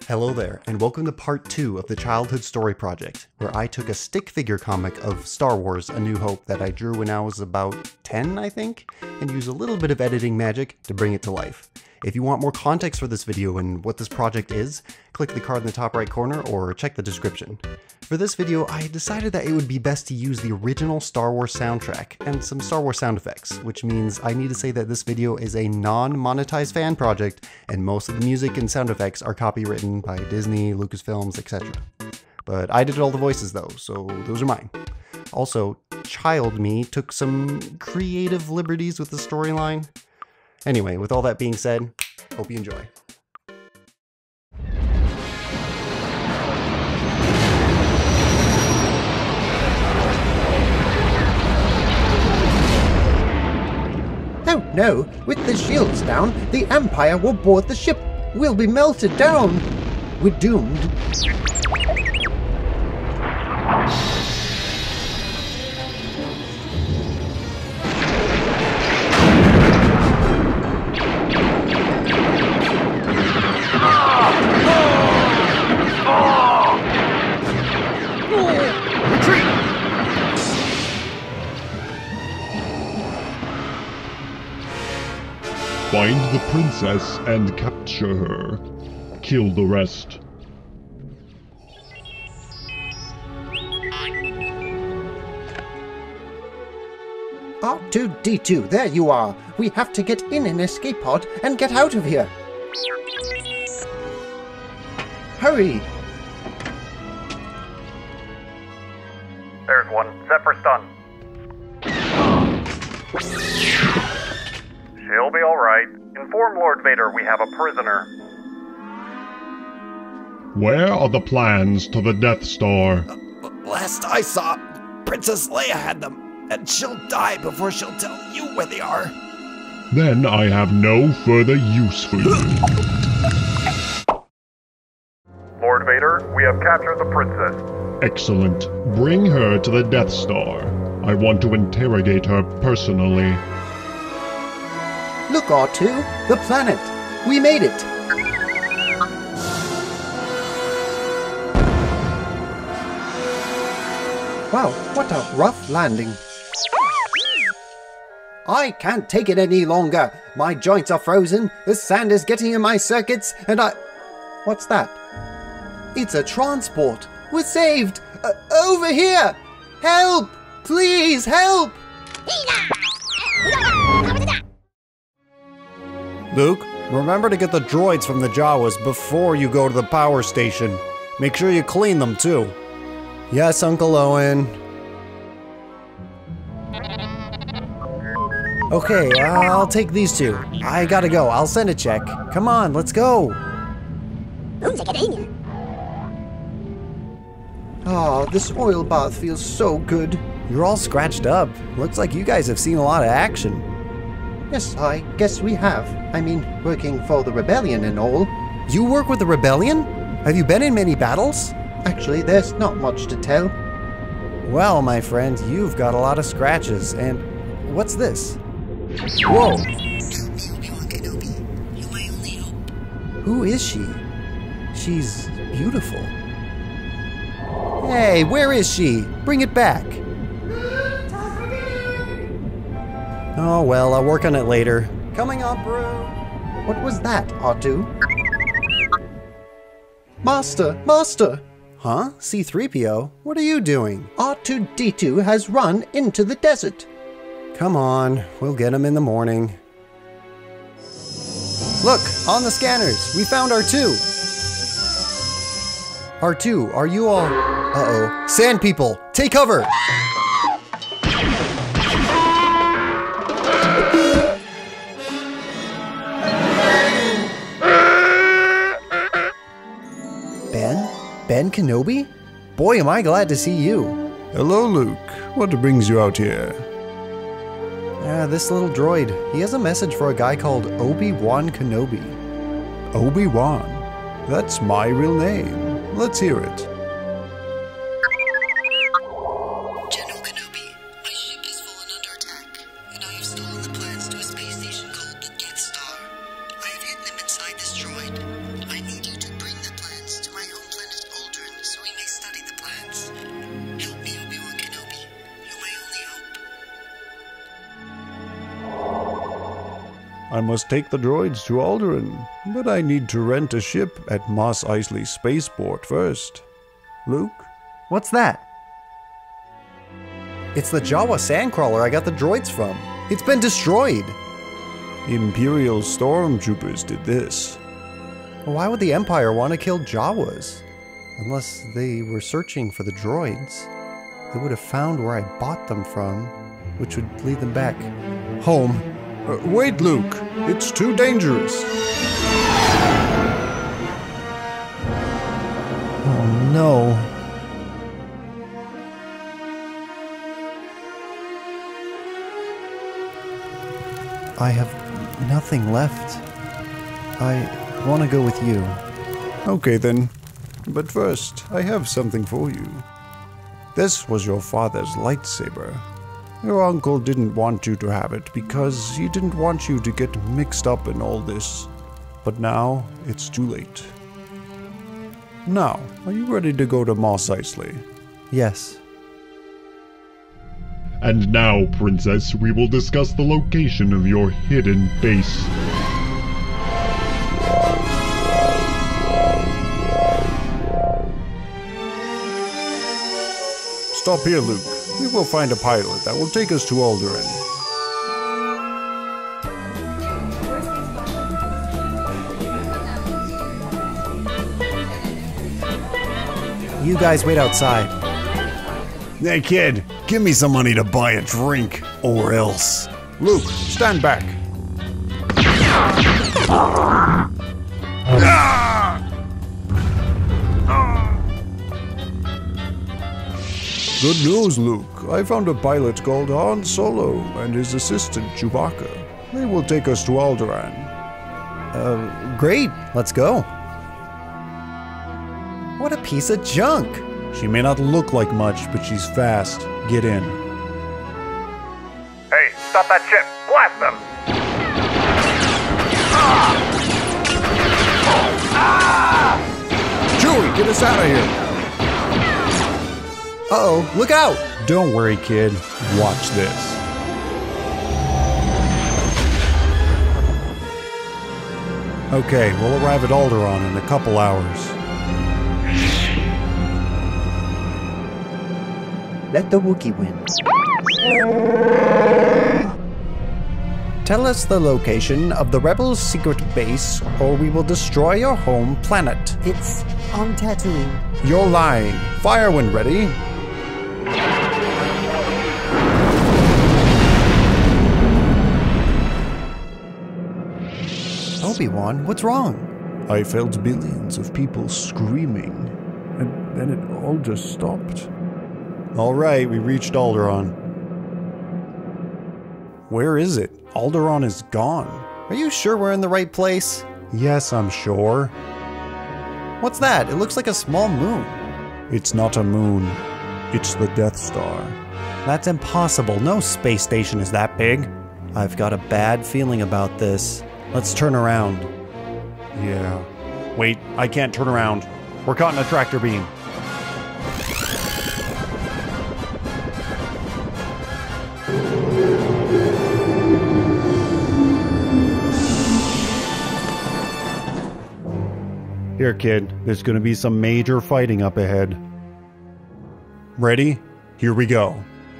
Hello there, and welcome to part 2 of the Childhood Story Project, where I took a stick figure comic of Star Wars A New Hope that I drew when I was about 10, I think, and used a little bit of editing magic to bring it to life. If you want more context for this video and what this project is, click the card in the top right corner or check the description. For this video, I decided that it would be best to use the original Star Wars soundtrack and some Star Wars sound effects, which means I need to say that this video is a non-monetized fan project and most of the music and sound effects are copywritten by Disney, Lucasfilms, etc. But I did all the voices though, so those are mine. Also, Child Me took some creative liberties with the storyline. Anyway, with all that being said, hope you enjoy. Oh no, with the shields down, the Empire will board the ship. We'll be melted down. We're doomed. Find the princess and capture her. Kill the rest. R2-D2, there you are. We have to get in an escape pod and get out of here. Hurry! There's one. Set for stun. She'll be alright. Inform Lord Vader we have a prisoner. Where are the plans to the Death Star? Last I saw, Princess Leia had them, and she'll die before she'll tell you where they are. Then I have no further use for you. Lord Vader, we have captured the princess. Excellent. Bring her to the Death Star. I want to interrogate her personally. Look, R2, the planet. We made it. Wow, what a rough landing. I can't take it any longer. My joints are frozen, the sand is getting in my circuits, and What's that? It's a transport. We're saved! Over here! Help! Please, help! Luke, remember to get the droids from the Jawas before you go to the power station. Make sure you clean them too. Yes, Uncle Owen. Okay, I'll take these two. I gotta go, I'll send a check. Come on, let's go. Oh, this oil bath feels so good. You're all scratched up. Looks like you guys have seen a lot of action. Yes, I guess we have. I mean, working for the rebellion and all. You work with the rebellion? Have you been in many battles? Actually, there's not much to tell. Well, my friend, you've got a lot of scratches, and what's this? Whoa! Who is she? She's beautiful. Hey, where is she? Bring it back. Oh well, I'll work on it later. Coming up, bro. What was that, R2? Master! Master! Huh? C-3PO? What are you doing? R2-D2 has run into the desert. Come on, we'll get him in the morning. Look, on the scanners, we found R2. R2, are you all... Uh-oh. Sand people, take cover! Ben Kenobi? Boy, am I glad to see you. Hello, Luke. What brings you out here? This little droid. He has a message for a guy called Obi-Wan Kenobi. Obi-Wan? That's my real name. Let's hear it. General Kenobi, my ship has fallen under attack, and I have stolen the plans to a space station called the Death Star. I have hidden them inside this droid. I need you to bring the plans I must take the droids to Alderaan, but I need to rent a ship at Mos Eisley Spaceport first. Luke? What's that? It's the Jawa sandcrawler I got the droids from. It's been destroyed. Imperial stormtroopers did this. Why would the Empire want to kill Jawas? Unless they were searching for the droids. They would have found where I bought them from, which would lead them back home. Wait, Luke. It's too dangerous. Oh no. I have nothing left. I want to go with you. Okay then. But first, I have something for you. This was your father's lightsaber. Your uncle didn't want you to have it because he didn't want you to get mixed up in all this. But now, it's too late. Now, are you ready to go to Mos Eisley? Yes. And now, Princess, we will discuss the location of your hidden base. Stop here, Luke. We will find a pilot that will take us to Alderaan. You guys wait outside. Hey kid, give me some money to buy a drink, or else. Luke, stand back. Good news, Luke. I found a pilot called Han Solo and his assistant Chewbacca. They will take us to Alderaan. Great. Let's go. What a piece of junk. She may not look like much, but she's fast. Get in. Hey, stop that ship! Blast them! Chewie, get us out of here! Uh-oh, look out! Don't worry, kid. Watch this. Okay, we'll arrive at Alderaan in a couple hours. Let the Wookiee win. Tell us the location of the Rebels' secret base, or we will destroy your home planet. It's on Tatooine. You're lying. Fire when ready. Obi-Wan, what's wrong? I felt billions of people screaming, and then it all just stopped. All right, we reached Alderaan. Where is it? Alderaan is gone. Are you sure we're in the right place? Yes, I'm sure. What's that? It looks like a small moon. It's not a moon. It's the Death Star. That's impossible. No space station is that big. I've got a bad feeling about this. Let's turn around. Yeah. Wait, I can't turn around. We're caught in a tractor beam. Here, kid. There's gonna be some major fighting up ahead. Ready? Here we go.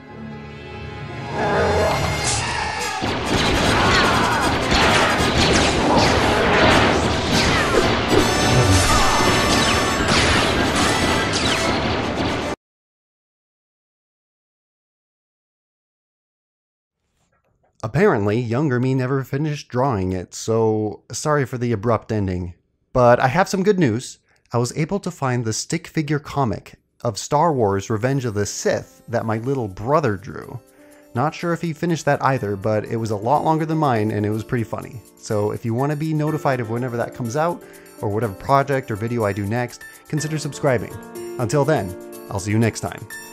Apparently, younger me never finished drawing it, so sorry for the abrupt ending. But I have some good news. I was able to find the stick figure comic of Star Wars Revenge of the Sith that my little brother drew. Not sure if he finished that either, but it was a lot longer than mine and it was pretty funny. So if you want to be notified of whenever that comes out, or whatever project or video I do next, consider subscribing. Until then, I'll see you next time.